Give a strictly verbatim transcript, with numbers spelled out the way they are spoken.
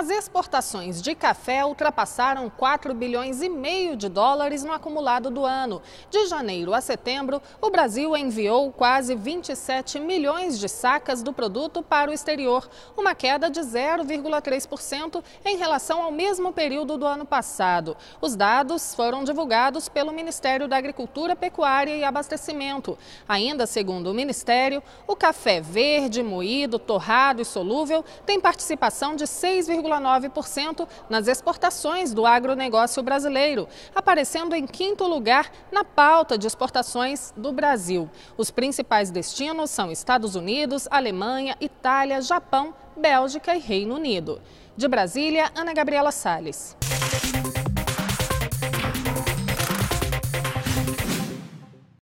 As exportações de café ultrapassaram quatro bilhões e meio de dólares no acumulado do ano. De janeiro a setembro, o Brasil enviou quase vinte e sete milhões de sacas do produto para o exterior, uma queda de zero vírgula três por cento em relação ao mesmo período do ano passado. Os dados foram divulgados pelo Ministério da Agricultura, Pecuária e Abastecimento. Ainda segundo o Ministério, o café verde, moído, torrado e solúvel tem participação de seis vírgula nove por cento nas exportações do agronegócio brasileiro, aparecendo em quinto lugar na pauta de exportações do Brasil. Os principais destinos são Estados Unidos, Alemanha, Itália, Japão, Bélgica e Reino Unido. De Brasília, Ana Gabriela Salles.